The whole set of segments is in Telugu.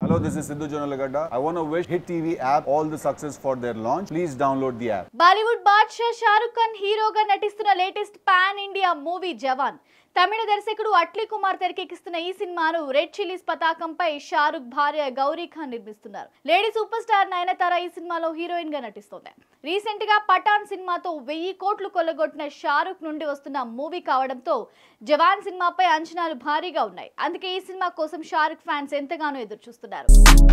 Hello, this is Hittvtelugunews. I want to wish Hit TV app all the success for their launch. Please download the app. Bollywood Badshah Shahrukh Khan హీరోగా నటిస్తున్న latest pan India movie Jawan. తమిళ దర్శకుడు అట్లీ కుమార్ తెరకెక్కిస్తున్న ఈ సినిమాను రెడ్ చిల్లీస్ పతాకంపై షారుఖ్ భార్య గౌరీ ఖాన్ నిర్మిస్తున్నారు. లేడీ సూపర్ స్టార్ నయనతార ఈ సినిమాలో హీరోయిన్ గా నటిస్తోంది. రీసెంట్ గా పఠాన్ సినిమాతో 1000 కోట్లు కొల్లగొట్టిన షారుఖ్ నుండి వస్తున్న మూవీ కావడంతో జవాన్ సినిమాపై అంచనాలు భారీగా ఉన్నాయి. అందుకే ఈ సినిమా కోసం షారుఖ్ ఫ్యాన్స్ ఎంతగానో ఎదురు చూస్తున్నారు.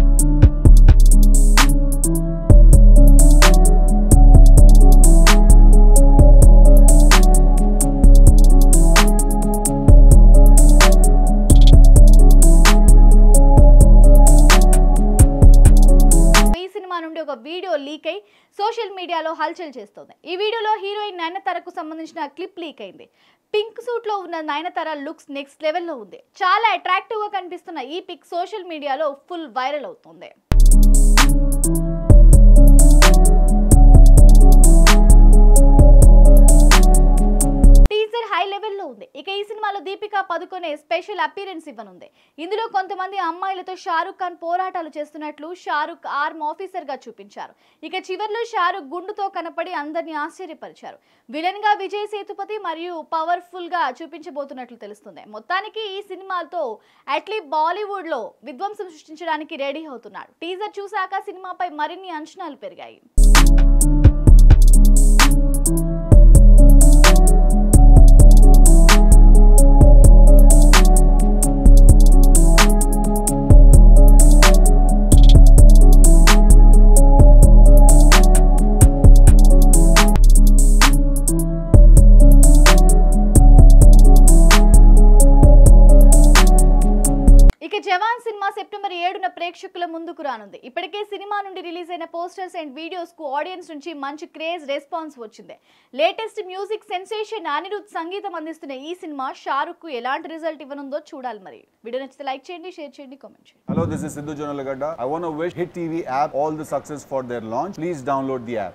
నుండి ఒక వీడియో లీక్ అయి సోషల్ మీడియాలో హల్చల్ చేస్తోంది. ఈ వీడియోలో హీరోయిన్ నయనతారకు సంబంధించిన క్లిప్ లీక్ అయింది. పింక్ సూట్ లో ఉన్న నయనతార లుక్స్ నెక్స్ట్ లెవెల్లో ఉంది. చాలా అట్రాక్టివ్ గా కనిపిస్తున్న ఈ పిక్ సోషల్ మీడియాలో ఫుల్ వైరల్ అవుతుంది. హై లెవెల్లో ఉంది. ఇక ఈ సినిమాలో దీపికా పదుకొనే స్పెషల్ అపీరెన్స్ ఇవ్వనుంది. ఇందులో కొంతమంది అమ్మాయిలతో షారుఖ్ ఖాన్ పోరాటాలు చేస్తున్నట్లు షారుఖ్ ఆర్మ్ ఆఫీసర్ గా చూపించారు. ఇక చివర్లో షారుఖ్ గుండుతో కనపడి అందరినీ ఆశ్చర్యపరిచారు. విలన్ గా విజయ్ సేతుపతి మరియు పవర్ఫుల్ గా చూపించబోతున్నట్లు తెలుస్తుంది. మొత్తానికి ఈ సినిమాతో అట్లీ బాలీవుడ్ లో విధ్వంసం సృష్టించడానికి రెడీ అవుతున్నాడు. టీజర్ చూశాక సినిమాపై మరిన్ని అంచనాలు పెరిగాయి. జవాన్ సినిమా సెప్టెంబర్ 7న ప్రేక్షకుల ముందుకు రానుంది. ఇప్పటికే సినిమా నుండి రిలీజ్ అయిన పోస్టర్స్ అండ్ వీడియోస్ కు ఆడియన్స్ నుంచి మంచి క్రేజ్ రెస్పాన్స్ వచ్చింది. లేటెస్ట్ మ్యూజిక్ సెన్సేషన్ అనిరుద్ సంగీతం అందిస్తున్న ఈ సినిమా షారుఖ్ కు ఎలాంటి రిజల్ట్ ఇవ్వనుందో చూడాలి. మరి వీడియో నచ్చితే లైక్ చేయండి, షేర్ చేయండి, కామెంట్ చేయండి. Hello, this is Hittvtelugunews. I want to wish Hit TV app all the success for their launch. Please download the app.